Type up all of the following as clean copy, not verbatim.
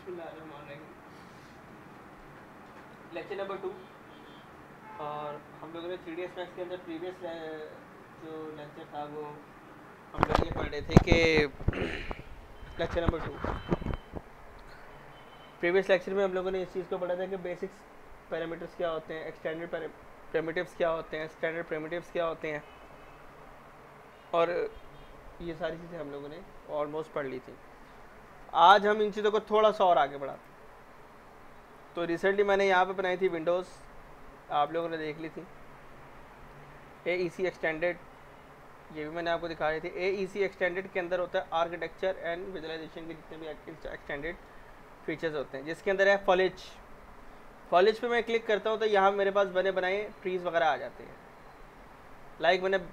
Lecture number 2 और हम लोगों ने 3ds मैक्स के अंदर प्रीवियस जो लेक्चर था वो हम लोग ये पढ़ रहे थे कि लेक्चर नंबर 2 प्रीवियस लेक्चर में हम लोगों ने इस चीज़ को पढ़ा था कि बेसिक्स पैरामीटर्स क्या होते हैं, एक्सटेंडेड प्राइमिटिव्स क्या होते हैं, स्टैंडर्ड प्राइमिटिव्स क्या होते हैं, और ये सारी चीज़ें हम लोगों ने ऑलमोस्ट पढ़ ली थी। आज हम इन चीज़ों को थोड़ा सा और आगे बढ़ाते हैं। तो रिसेंटली मैंने यहाँ पे बनाई थी विंडोज़, आप लोगों ने देख ली थी। AEC एक्सटेंडेड, ये भी मैंने आपको दिखाई थी। AEC एक्सटेंडेड के अंदर होता है आर्किटेक्चर एंड विजुअलाइजेशन के जितने भी एक्सटेंडेड फीचर्स होते हैं, जिसके अंदर है फॉलेज। फॉलेज पे मैं क्लिक करता हूँ तो यहाँ मेरे पास बने बनाए ट्रीज़ वगैरह आ जाते हैं। लाइक मैंने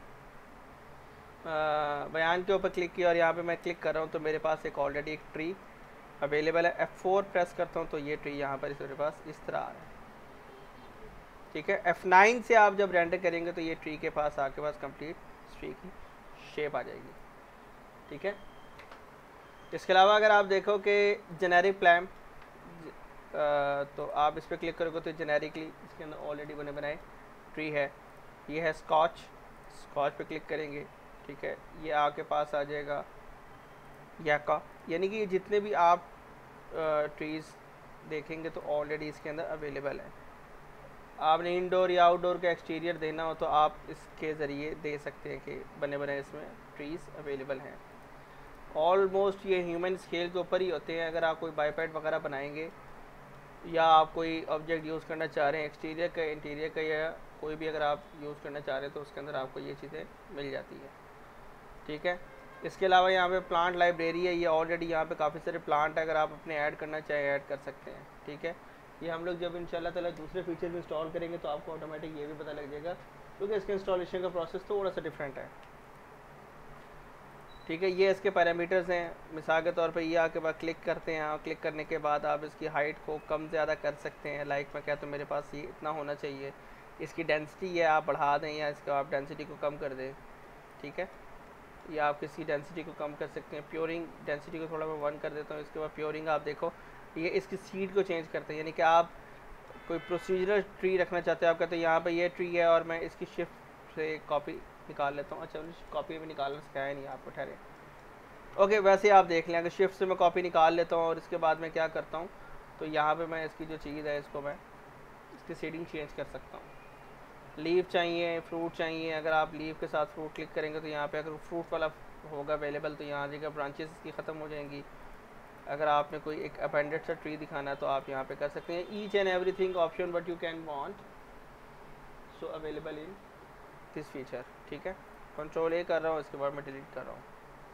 बयान के ऊपर क्लिक किया और यहाँ पे मैं क्लिक कर रहा हूँ तो मेरे पास एक ऑलरेडी एक ट्री अवेलेबल है। F4 प्रेस करता हूँ तो ये ट्री यहाँ पर मेरे पास इस तरह आ रहा है। ठीक है, F9 से आप जब रेंडर करेंगे तो ये ट्री के पास आपके पास कंप्लीट ट्री की शेप आ जाएगी। ठीक है, इसके अलावा अगर आप देखो कि जेनेरिक प्लान, तो आप इस पर क्लिक करोगे तो जेनेरिकली इसके अंदर ऑलरेडी बने बनाए ट्री है। ये है स्कॉच पे क्लिक करेंगे, ठीक है, ये आपके पास आ जाएगा याका, यानी कि जितने भी आप ट्रीज़ देखेंगे तो ऑलरेडी इसके अंदर अवेलेबल है। आपने इंडोर या आउटडोर का एक्सटीरियर देना हो तो आप इसके ज़रिए दे सकते हैं कि बने बनाए इसमें ट्रीज़ अवेलेबल हैं। ऑलमोस्ट ये ह्यूमन स्केल के ऊपर ही होते हैं। अगर आप कोई बाईपैड वगैरह बनाएंगे या आप कोई ऑब्जेक्ट यूज़ करना चाह रहे हैं एक्सटीरियर का, इंटीरियर का, या कोई भी अगर आप यूज़ करना चाह रहे हैं तो उसके अंदर आपको ये चीज़ें मिल जाती है। ठीक है, इसके अलावा यहाँ पे प्लांट लाइब्रेरी है। ये ऑलरेडी यहाँ पे काफ़ी सारे प्लांट है, अगर आप अपने ऐड करना चाहें ऐड कर सकते हैं। ठीक है, ये हम लोग जब इंशाल्लाह ताला दूसरे फीचर्स इंस्टॉल करेंगे तो आपको ऑटोमेटिक ये भी पता लग जाएगा, क्योंकि इसके इंस्टॉलेशन का प्रोसेस थोड़ा सा डिफरेंट है। ठीक है, ये इसके पैरामीटर्स हैं। मिसाल के तौर पे ये आपके पास क्लिक करते हैं, और क्लिक करने के बाद आप इसकी हाइट को कम ज़्यादा कर सकते हैं। लाइक मैं कहता हूँ मेरे पास ये इतना होना चाहिए। इसकी डेंसिटी है आप बढ़ा दें या इसको आप डेंसिटी को कम कर दें। ठीक है, या आप किसी डेंसिटी को कम कर सकते हैं। प्योरिंग डेंसिटी को थोड़ा मैं 1 कर देता हूँ। इसके बाद प्योरिंग आप देखो ये इसकी सीड को चेंज करते हैं, यानी कि आप कोई प्रोसीजरल ट्री रखना चाहते हैं। आप कहते हैं यहाँ पर ये ट्री है और मैं इसकी शिफ्ट से कॉपी निकाल लेता हूँ। अच्छा, कॉपी में निकालना सिखाया नहीं आपको, ठहरे। ओके, वैसे आप देख लें, अगर शिफ्ट से मैं कॉपी निकाल लेता हूँ और इसके बाद मैं क्या करता हूँ तो यहाँ पे मैं इसकी जो चीज़ है इसको मैं इसकी शेडिंग चेंज कर सकता हूँ। लीव चाहिए, फ्रूट चाहिए, अगर आप लीव के साथ फ्रूट क्लिक करेंगे तो यहाँ पे अगर फ्रूट वाला होगा अवेलेबल तो यहाँ आ जाएगा, ब्रांचेस इसकी ख़त्म हो जाएंगी। अगर आपने कोई एक अपेंडेड सा ट्री दिखाना है तो आप यहाँ पे कर सकते हैं। Each and everything option but you can want so available in this feature. ठीक है, कंट्रोल A कर रहा हूँ, इसके बाद मैं डिलीट कर रहा हूँ।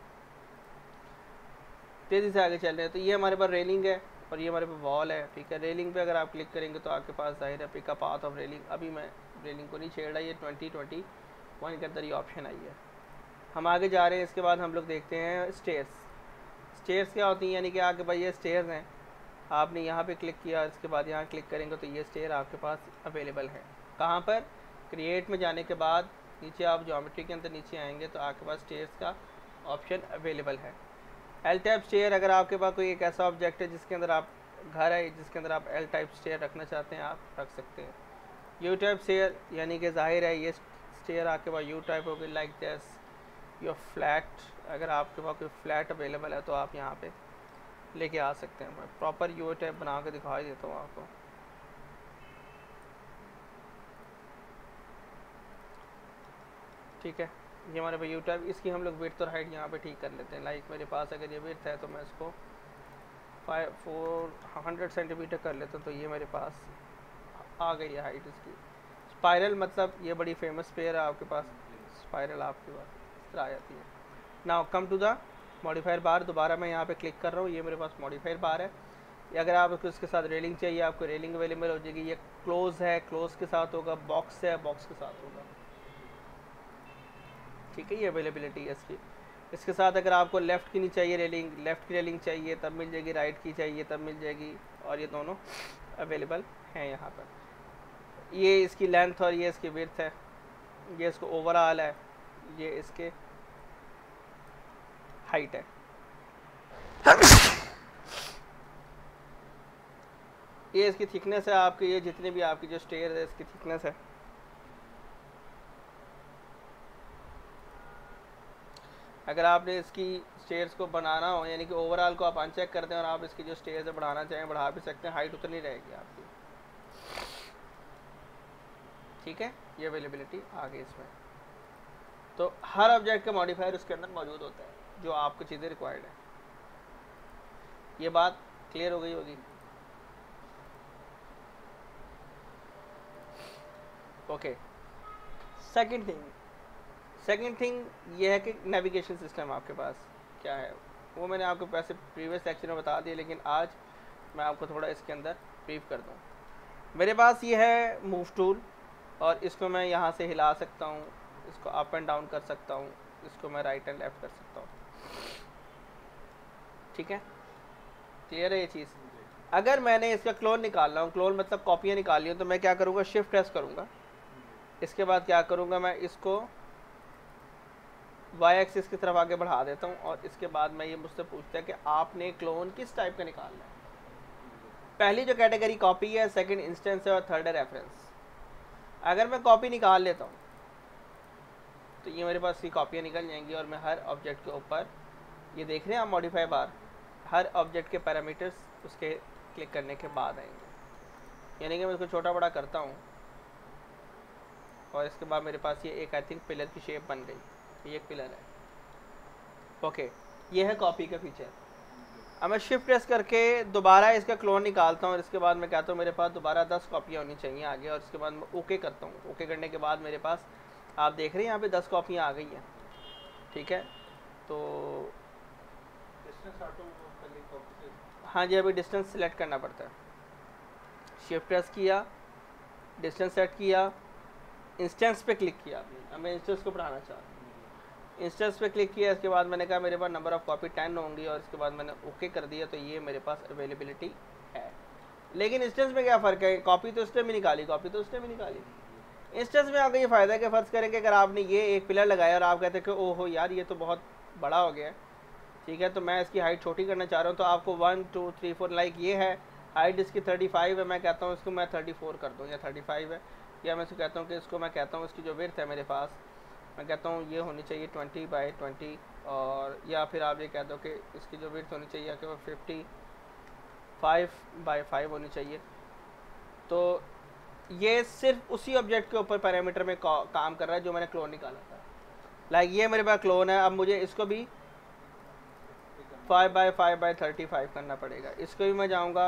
तेज़ी से आगे चल रहे हैं तो ये हमारे पास रेलिंग है और ये हमारे पास वॉल है। ठीक है, रेलिंग पे अगर आप क्लिक करेंगे तो आपके पास जाहिर है pick a path of railing. अभी मैं रेलिंग को नहीं छेड़ रहा, ये 2021 के अंदर ये ऑप्शन आई है। हम आगे जा रहे हैं। इसके बाद हम लोग देखते हैं स्टेयर्स। स्टेयर्स क्या होती हैं, यानी कि आपके पास ये स्टेयर्स हैं, आपने यहाँ पे क्लिक किया, इसके बाद यहाँ क्लिक करेंगे तो ये स्टेयर आपके पास अवेलेबल है। कहाँ पर? क्रिएट में जाने के बाद नीचे आप ज्योमेट्री के अंदर नीचे आएंगे तो आपके पास स्टेयर्स का ऑप्शन अवेलेबल है। एल टाइप स्टेयर, अगर आपके पास कोई एक ऐसा ऑब्जेक्ट है जिसके अंदर आप घर है जिसके अंदर आप एल टाइप स्टेयर रखना चाहते हैं, आप रख सकते हैं। यू टाइप स्टेयर, यानी कि जाहिर है ये स्टेयर आपके पास यू टाइप होगी, लाइक दिस योर फ्लैट। अगर आपके पास कोई फ्लैट अवेलेबल है तो आप यहाँ पे लेके आ सकते हैं। मैं प्रॉपर यू टाइप बना के दिखा देता हूँ आपको। ठीक है, ये हमारे पास यू टाइप, इसकी हम लोग विड्थ और हाइट यहाँ पे ठीक कर लेते हैं। लाइक मेरे पास अगर ये विड्थ है तो मैं इसको 400 सेंटीमीटर कर लेता हूँ तो ये मेरे पास आ गई है हाइट इसकी। स्पाइरल, मतलब ये बड़ी फेमस पेयर है आपके पास, स्पाइरल आपके पास इस तरह आ जाती है। Now come to the modifier bar. दोबारा मैं यहाँ पे क्लिक कर रहा हूँ, ये मेरे पास मॉडिफायर बार है। अगर आपको इसके साथ रेलिंग चाहिए आपको रेलिंग अवेलेबल हो जाएगी। ये क्लोज़ है, क्लोज़ के साथ होगा। बॉक्स है, बॉक्स के साथ होगा। ठीक है, ये अवेलेबिलिटी है इसकी। इसके साथ अगर आपको लेफ़्ट की नहीं चाहिए रेलिंग, लेफ़्ट की रेलिंग चाहिए तब मिल जाएगी, राइट की चाहिए तब मिल जाएगी, और ये दोनों अवेलेबल हैं यहाँ पर। ये इसकी लेंथ और ये इसकी विड्थ है, ये इसको ओवरऑल है, ये इसके हाइट है। ये इसकी थिकनेस है आपकी, ये जितनी भी आपकी जो स्टेयर है इसकी थिकनेस है। अगर आपने इसकी स्टेयर्स को बनाना हो, यानी कि ओवरऑल को आप अनचेक करते हैं और आप इसकी जो स्टेयर्स है बढ़ाना चाहें बढ़ा भी सकते हैं, हाइट उतनी रहेगी आपकी। ठीक है, ये अवेलेबिलिटी आ गई इसमें। तो हर ऑब्जेक्ट का मॉडिफायर उसके अंदर मौजूद होता है जो आपको चीज़ें रिक्वायर्ड है। ये बात क्लियर हो गई होगी। ओके, सेकंड थिंग ये है कि नेविगेशन सिस्टम आपके पास क्या है, वो मैंने आपको वैसे प्रीवियस लेक्चर में बता दिया, लेकिन आज मैं आपको थोड़ा इसके अंदर ब्रीफ कर दूँ। मेरे पास ये है मूव टूल, और इसको मैं यहाँ से हिला सकता हूँ, इसको अप एंड डाउन कर सकता हूँ, इसको मैं राइट एंड लेफ्ट कर सकता हूँ। ठीक है, क्लियर है ये चीज़। अगर मैंने इसका क्लोन निकालना हूँ, क्लोन मतलब कॉपियाँ निकाली हूँ, तो मैं क्या करूँगा, शिफ्ट प्रेस करूँगा। इसके बाद क्या करूँगा, मैं इसको वाई एक्सिस की तरफ आगे बढ़ा देता हूँ, और इसके बाद मैं ये मुझसे पूछता है कि आपने क्लोन किस टाइप का निकालना है। पहली जो कैटेगरी कॉपी है, सेकंड इंस्टेंस है, और थर्ड है रेफरेंस। अगर मैं कॉपी निकाल लेता हूँ तो ये मेरे पास की कॉपियाँ निकल जाएंगी, और मैं हर ऑब्जेक्ट के ऊपर, ये देख रहे हैं आप मॉडिफाई बार, हर ऑब्जेक्ट के पैरामीटर्स उसके क्लिक करने के बाद आएंगे। यानी कि मैं इसको छोटा बड़ा करता हूँ, और इसके बाद मेरे पास ये एक आई थिंक पिलर की शेप बन गई, ये एक पिलर है। ओके, ये है कॉपी का फीचर। अब मैं शिफ्ट प्रेस करके दोबारा इसका क्लोन निकालता हूँ, और इसके बाद मैं कहता हूँ मेरे पास दोबारा 10 कॉपियाँ होनी चाहिए आगे, और इसके बाद मैं ओके करता हूँ। ओके करने के बाद मेरे पास आप देख रहे हैं यहाँ पे 10 कॉपियाँ आ गई हैं। ठीक है, तो हाँ जी, अभी डिस्टेंस सिलेक्ट करना पड़ता है। शिफ्ट प्रेस किया, डिस्टेंस सेट किया, इंस्टेंस पे क्लिक किया आपने। अब मैं इंस्टेंस को बढ़ाना चाह रहा हूँ, इंस्टेंस पे क्लिक किया। इसके बाद मैंने कहा मेरे पास नंबर ऑफ़ कॉपी 10 होंगी, और इसके बाद मैंने ओके कर दिया, तो ये मेरे पास अवेलेबिलिटी है। लेकिन इंस्टेंस में क्या फ़र्क है, कॉपी तो उसने भी निकाली, कॉपी तो उसने भी निकाली। इंस्टेंस में आपका ये फ़ायदा है कि फ़र्ज़ करें कि अगर आपने ये एक पिलर लगाया और आप कहते हैं कि ओहो यार ये तो बहुत बड़ा हो गया है, ठीक है, तो मैं इसकी हाइट छोटी करना चाह रहा हूँ, तो आपको 1 2 3 4 लाइक ये है, हाइट इसकी 35 है, मैं कहता हूँ इसको मैं 34 कर दूँ, या 35 है, या मैं इसको कहता हूँ कि इसको मैं कहता हूँ इसकी जो विड्थ है मेरे पास, मैं कहता हूँ ये होनी चाहिए 20 बाई 20, और या फिर आप ये कह दो कि इसकी जो विड्थ होनी चाहिए कि वो 55 बाई 5 होनी चाहिए। तो ये सिर्फ उसी ऑब्जेक्ट के ऊपर पैरामीटर में काम कर रहा है जो मैंने क्लोन निकाला था। लाइक ये मेरे पास क्लोन है, अब मुझे इसको भी 5 बाई 5 बाई 35 करना पड़ेगा। इसको भी मैं जाऊँगा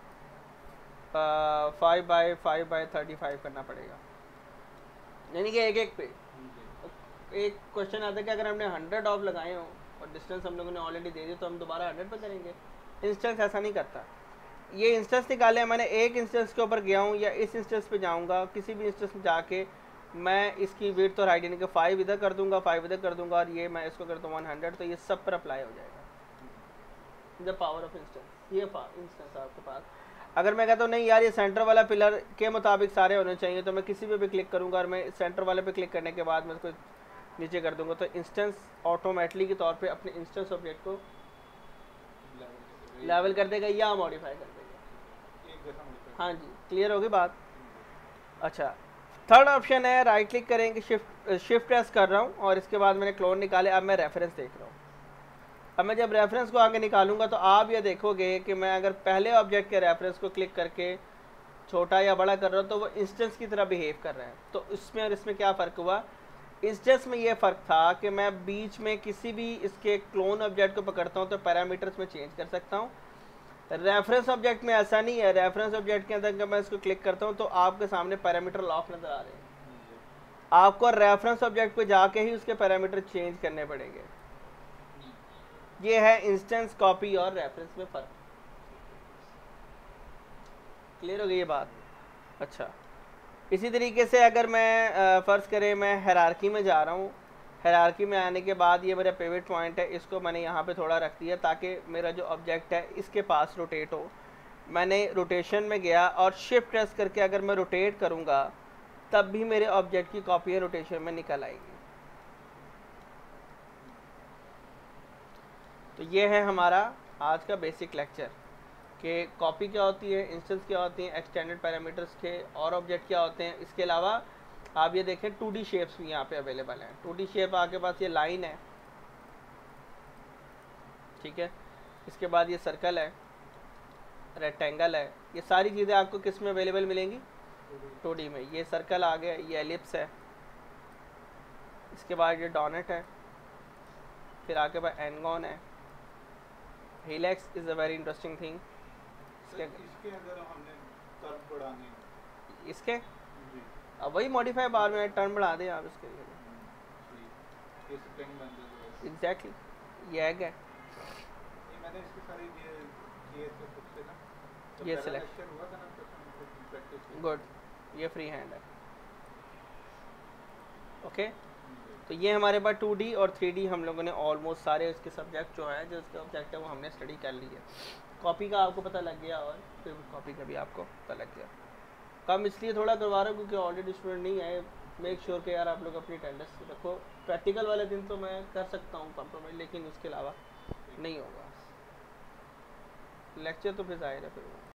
5 बाई 5 बाई 35 करना पड़ेगा। यानी कि एक एक पे एक क्वेश्चन आता है कि अगर हमने 100 ऑफ लगाए हो और डिस्टेंस हम लोगों ने ऑलरेडी दे दी, तो हम दोबारा 100 पे करेंगे। इंस्टेंस ऐसा नहीं करता। ये इंस्टेंस निकाले, मैंने एक इंस्टेंस के ऊपर गया हूँ, या इस इंस्टेंस पे जाऊँगा, किसी भी इंस्टेंस में जाके मैं इसकी विड्थ और हाइट यानी कि 5 इधर कर दूंगा, 5 इधर कर दूंगा, और ये मैं इसको करता हूँ 100, तो ये सब पर अप्लाई हो जाएगा द पावर ऑफ इंस्टेंस। ये इंस्टेंस आपके पास। अगर मैं कहता हूँ नहीं यार ये सेंटर वाला पिलर के मुताबिक सारे होने चाहिए, तो मैं किसी पे भी क्लिक करूँगा, और मैं सेंटर वाले पे क्लिक करने के बाद मैं इसको नीचे कर दूंगा, तो इंस्टेंस ऑटोमेटिकली के तौर पे अपने इंस्टेंस ऑब्जेक्ट को लेवल कर देगा या मॉडिफाई कर देगा। हाँ जी, क्लियर होगी बात। अच्छा, थर्ड ऑप्शन है राइट क्लिक करेंगे, शिफ्ट प्रेस कर रहा हूँ, और इसके बाद मैंने क्लोन निकाले। अब मैं रेफरेंस देख रहा हूँ। अब मैं जब रेफरेंस को आगे निकालूंगा तो आप ये देखोगे कि मैं अगर पहले ऑब्जेक्ट के रेफरेंस को क्लिक करके छोटा या बड़ा कर रहा हूँ तो वो इंस्टेंस की तरह बिहेव कर रहा है। तो इसमें और इसमें क्या फ़र्क हुआ, इंस्टेंस में ये फ़र्क था कि मैं बीच में किसी भी इसके क्लोन ऑब्जेक्ट को पकड़ता हूँ तो पैरामीटर्स में चेंज कर सकता हूँ। रेफरेंस ऑब्जेक्ट में ऐसा नहीं है। रेफरेंस ऑब्जेक्ट के अंदर जब मैं इसको क्लिक करता हूँ तो आपके सामने पैरामीटर लॉक नज़र आ रहे हैं। आपको रेफरेंस ऑब्जेक्ट पे जाके ही उसके पैरामीटर चेंज करने पड़ेंगे। ये है इंस्टेंस, कॉपी और रेफरेंस में फ़र्क। क्लियर हो गई ये बात। अच्छा, इसी तरीके से अगर मैं फ़र्ज़ करें मैं हायरार्की में जा रहा हूँ, हायरार्की में आने के बाद ये मेरा पिवट पॉइंट है, इसको मैंने यहाँ पे थोड़ा रख दिया ताकि मेरा जो ऑब्जेक्ट है इसके पास रोटेट हो। मैंने रोटेशन में गया और शिफ्ट प्रेस करके अगर मैं रोटेट करूँगा तब भी मेरे ऑब्जेक्ट की कॉपी रोटेशन में निकल आएगी। तो ये है हमारा आज का बेसिक लेक्चर। कि कॉपी क्या होती है, इंस्टेंस क्या होती है, एक्सटेंडेड पैरामीटर्स के और ऑब्जेक्ट क्या होते हैं। इसके अलावा आप ये देखें 2D शेप्स भी यहाँ पे अवेलेबल हैं। 2D शेप आपके पास ये लाइन है, ठीक है, इसके बाद ये सर्कल है, रेक्टेंगल है, ये सारी चीज़ें आपको किस में अवेलेबल मिलेंगी, 2D में। ये सर्कल आ गया, ये एलिप्स है, इसके बाद ये डोनट है, फिर आपके पास एनगॉन है, helix is a very interesting thing. इसके अगर हमने टर्म बढ़ाने इसके जी अब वही मॉडिफाई बार में टर्म बढ़ा दें आप इसके लिए। ये स्ट्रिंग बन जाएगा एग्जैक्टली, ये एग है, ये मैंने इसके सारे ये किए थे खुद से ना, जब ये पहला सिलेक्ट, लेक्चर हुआ था ना तो हमने प्रैक्टिस की। गुड, ये फ्री हैंड है। ओके, तो ये हमारे पास 2D और 3D हम लोगों ने ऑलमोस्ट सारे इसके सब्जेक्ट जो है, जो इसके ऑब्जेक्ट है वो हमने स्टडी कर ली है। कॉपी का आपको पता लग गया और फिर कॉपी का भी आपको पता लग गया। कम इसलिए थोड़ा करवा रहा हूँ क्योंकि ऑलरेडी स्टूडेंट नहीं है। मेक श्योर कि यार आप लोग अपनी अटेंडेंस रखो। प्रैक्टिकल वाले दिन तो मैं कर सकता हूँ कॉम्प्रोमाइज़, लेकिन उसके अलावा नहीं होगा। लेक्चर तो फिर जाहिर है फिर